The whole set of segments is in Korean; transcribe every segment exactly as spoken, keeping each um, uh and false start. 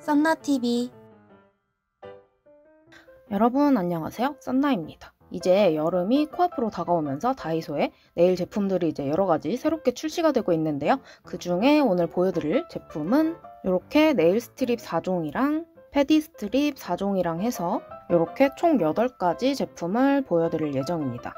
썬나티비. 여러분 안녕하세요, 썬나입니다. 이제 여름이 코앞으로 다가오면서 다이소에 네일 제품들이 이제 여러가지 새롭게 출시가 되고 있는데요. 그 중에 오늘 보여드릴 제품은 이렇게 네일 스트립 사 종이랑 패디 스트립 사 종이랑 해서 이렇게 총 여덟 가지 제품을 보여드릴 예정입니다.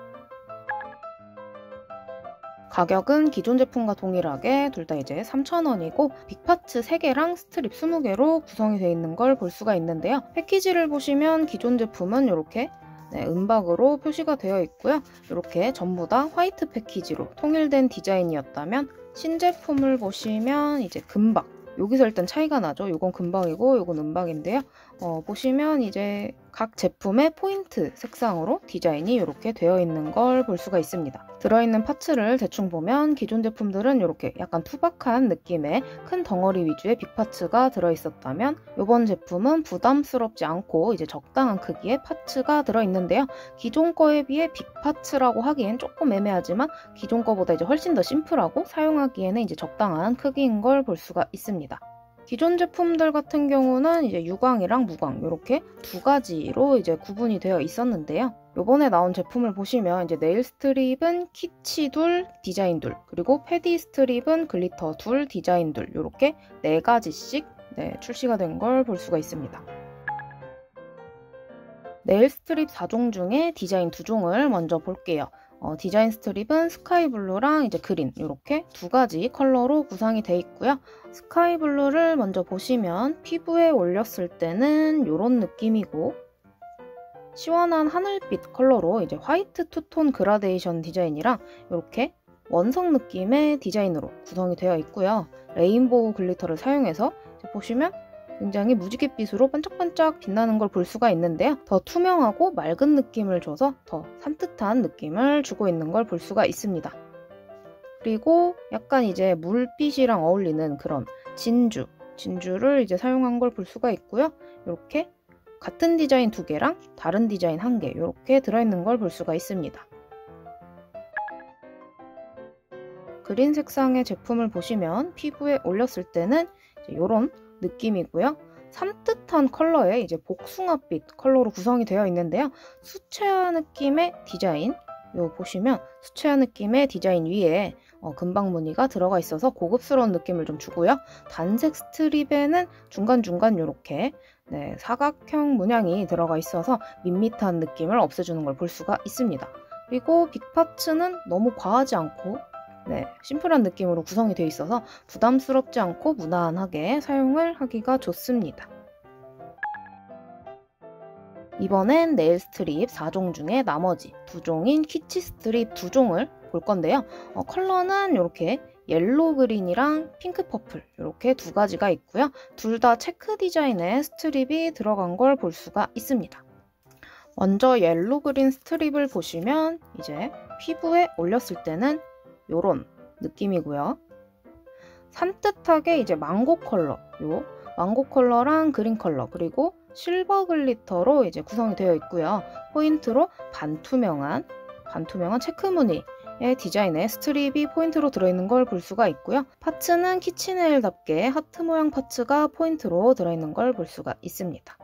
가격은 기존 제품과 동일하게 둘 다 이제 삼천 원이고 빅파츠 세 개랑 스트립 스무 개로 구성이 되어 있는 걸 볼 수가 있는데요. 패키지를 보시면 기존 제품은 이렇게 네, 은박으로 표시가 되어 있고요. 이렇게 전부 다 화이트 패키지로 통일된 디자인이었다면 신제품을 보시면 이제 금박, 여기서 일단 차이가 나죠. 이건 금박이고 이건 은박인데요. 어, 보시면 이제 각 제품의 포인트 색상으로 디자인이 이렇게 되어 있는 걸 볼 수가 있습니다. 들어있는 파츠를 대충 보면 기존 제품들은 이렇게 약간 투박한 느낌의 큰 덩어리 위주의 빅파츠가 들어있었다면 이번 제품은 부담스럽지 않고 이제 적당한 크기의 파츠가 들어있는데요. 기존 거에 비해 빅파츠라고 하기엔 조금 애매하지만 기존 거보다 이제 훨씬 더 심플하고 사용하기에는 이제 적당한 크기인 걸 볼 수가 있습니다. 기존 제품들 같은 경우는 이제 유광이랑 무광 이렇게 두 가지로 이제 구분이 되어 있었는데요. 요번에 나온 제품을 보시면 이제 네일 스트립은 키치 둘, 디자인 둘, 그리고 패디 스트립은 글리터 둘, 디자인 둘 이렇게 네 가지씩 네, 출시가 된 걸 볼 수가 있습니다. 네일 스트립 사 종 중에 디자인 두 종을 먼저 볼게요. 어, 디자인 스트립은 스카이 블루랑 이제 그린 이렇게 두 가지 컬러로 구성이 되어 있고요. 스카이 블루를 먼저 보시면 피부에 올렸을 때는 이런 느낌이고 시원한 하늘빛 컬러로 이제 화이트 투톤 그라데이션 디자인이랑 이렇게 원석 느낌의 디자인으로 구성이 되어 있고요. 레인보우 글리터를 사용해서 보시면 굉장히 무지갯빛으로 반짝반짝 빛나는 걸 볼 수가 있는데요. 더 투명하고 맑은 느낌을 줘서 더 산뜻한 느낌을 주고 있는 걸 볼 수가 있습니다. 그리고 약간 이제 물빛이랑 어울리는 그런 진주, 진주를 이제 사용한 걸 볼 수가 있고요. 이렇게 같은 디자인 두 개랑 다른 디자인 한 개 이렇게 들어있는 걸 볼 수가 있습니다. 그린 색상의 제품을 보시면 피부에 올렸을 때는 이런 느낌이고요. 산뜻한 컬러의 이제 복숭아빛 컬러로 구성이 되어 있는데요. 수채화 느낌의 디자인, 요 보시면 수채화 느낌의 디자인 위에 어, 금박 무늬가 들어가 있어서 고급스러운 느낌을 좀 주고요. 단색 스트립에는 중간중간 이렇게 네, 사각형 문양이 들어가 있어서 밋밋한 느낌을 없애주는 걸 볼 수가 있습니다. 그리고 빅파츠는 너무 과하지 않고 네, 심플한 느낌으로 구성이 되어 있어서 부담스럽지 않고 무난하게 사용을 하기가 좋습니다. 이번엔 네일 스트립 사 종 중에 나머지 두 종인 키치 스트립 두 종을 볼 건데요. 어, 컬러는 이렇게 옐로우 그린이랑 핑크 퍼플 이렇게 두 가지가 있고요. 둘 다 체크 디자인의 스트립이 들어간 걸 볼 수가 있습니다. 먼저 옐로우 그린 스트립을 보시면 이제 피부에 올렸을 때는 요런 느낌이고요. 산뜻하게 이제 망고 컬러, 요 망고 컬러랑 그린 컬러 그리고 실버 글리터로 이제 구성이 되어 있고요. 포인트로 반투명한 반투명한 체크 무늬의 디자인의 스트립이 포인트로 들어있는 걸 볼 수가 있고요. 파츠는 키치네일답게 하트 모양 파츠가 포인트로 들어있는 걸 볼 수가 있습니다.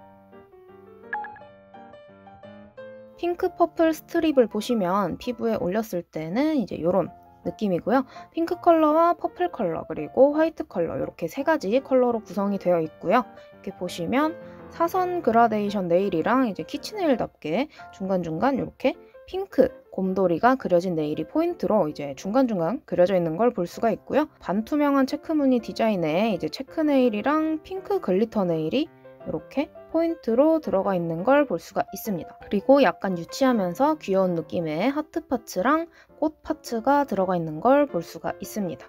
핑크 퍼플 스트립을 보시면 피부에 올렸을 때는 이제 이런 느낌이고요. 핑크 컬러와 퍼플 컬러 그리고 화이트 컬러 이렇게 세 가지 컬러로 구성이 되어 있고요. 이렇게 보시면 사선 그라데이션 네일이랑 이제 키치네일답게 중간중간 이렇게 핑크 곰돌이가 그려진 네일이 포인트로 이제 중간중간 그려져 있는 걸 볼 수가 있고요. 반투명한 체크 무늬 디자인에 이제 체크 네일이랑 핑크 글리터 네일이 이렇게 포인트로 들어가 있는 걸 볼 수가 있습니다. 그리고 약간 유치하면서 귀여운 느낌의 하트 파츠랑 꽃 파츠가 들어가 있는 걸 볼 수가 있습니다.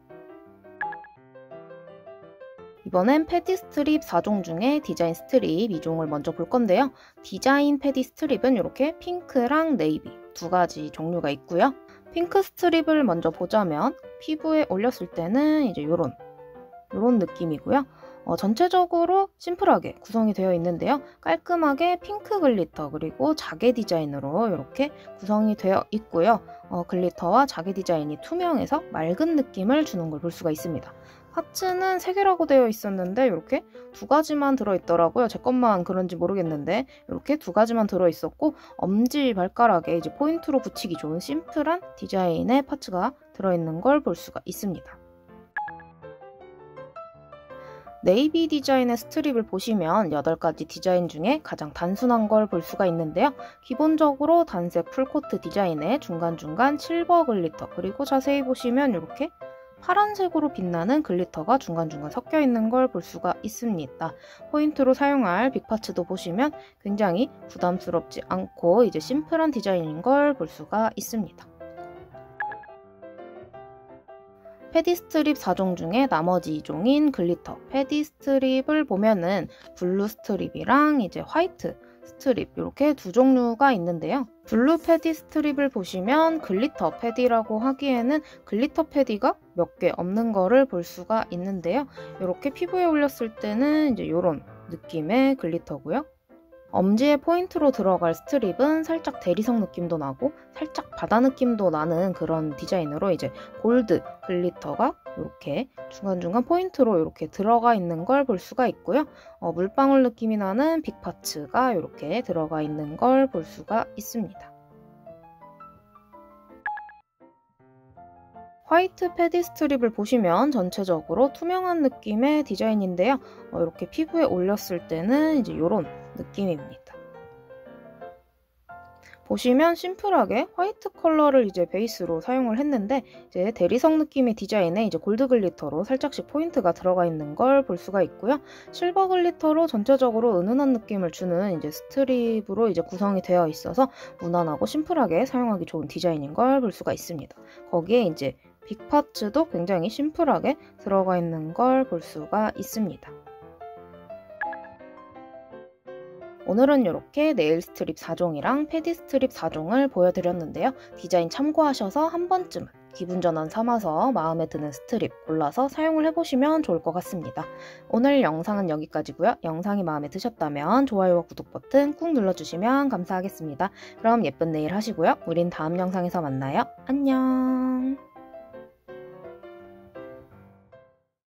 이번엔 패디 스트립 사 종 중에 디자인 스트립 이 종을 먼저 볼 건데요. 디자인 패디 스트립은 이렇게 핑크랑 네이비 두 가지 종류가 있고요. 핑크 스트립을 먼저 보자면 피부에 올렸을 때는 이제 이런 이런 느낌이고요. 어, 전체적으로 심플하게 구성이 되어 있는데요. 깔끔하게 핑크 글리터 그리고 자개 디자인으로 이렇게 구성이 되어 있고요. 어, 글리터와 자개 디자인이 투명해서 맑은 느낌을 주는 걸 볼 수가 있습니다. 파츠는 세 개라고 되어 있었는데 이렇게 두 가지만 들어있더라고요. 제 것만 그런지 모르겠는데 이렇게 두 가지만 들어있었고 엄지 발가락에 이제 포인트로 붙이기 좋은 심플한 디자인의 파츠가 들어있는 걸 볼 수가 있습니다. 네이비 디자인의 스트립을 보시면 여덟 가지 디자인 중에 가장 단순한 걸 볼 수가 있는데요. 기본적으로 단색 풀코트 디자인에 중간중간 실버 글리터, 그리고 자세히 보시면 이렇게 파란색으로 빛나는 글리터가 중간중간 섞여 있는 걸 볼 수가 있습니다. 포인트로 사용할 빅파츠도 보시면 굉장히 부담스럽지 않고 이제 심플한 디자인인 걸 볼 수가 있습니다. 패디 스트립 사 종 중에 나머지 이 종인 글리터 패디 스트립을 보면은 블루 스트립이랑 이제 화이트 스트립 이렇게 두 종류가 있는데요. 블루 패디 스트립을 보시면 글리터 패디라고 하기에는 글리터 패디가 몇 개 없는 거를 볼 수가 있는데요. 이렇게 피부에 올렸을 때는 이제 이런 느낌의 글리터고요. 엄지에 포인트로 들어갈 스트립은 살짝 대리석 느낌도 나고 살짝 바다 느낌도 나는 그런 디자인으로 이제 골드 글리터가 이렇게 중간중간 포인트로 이렇게 들어가 있는 걸 볼 수가 있고요. 어, 물방울 느낌이 나는 빅파츠가 이렇게 들어가 있는 걸 볼 수가 있습니다. 화이트 패디 스트립을 보시면 전체적으로 투명한 느낌의 디자인인데요. 어, 이렇게 피부에 올렸을 때는 이제 이런 느낌입니다. 보시면 심플하게 화이트 컬러를 이제 베이스로 사용을 했는데 이제 대리석 느낌의 디자인에 이제 골드 글리터로 살짝씩 포인트가 들어가 있는 걸 볼 수가 있고요. 실버 글리터로 전체적으로 은은한 느낌을 주는 이제 스트립으로 이제 구성이 되어 있어서 무난하고 심플하게 사용하기 좋은 디자인인 걸 볼 수가 있습니다. 거기에 이제 빅파츠도 굉장히 심플하게 들어가 있는 걸 볼 수가 있습니다. 오늘은 이렇게 네일 스트립 사 종이랑 패디 스트립 사 종을 보여드렸는데요. 디자인 참고하셔서 한 번쯤은 기분 전환 삼아서 마음에 드는 스트립 골라서 사용을 해보시면 좋을 것 같습니다. 오늘 영상은 여기까지고요. 영상이 마음에 드셨다면 좋아요와 구독 버튼 꾹 눌러주시면 감사하겠습니다. 그럼 예쁜 네일 하시고요. 우린 다음 영상에서 만나요. 안녕.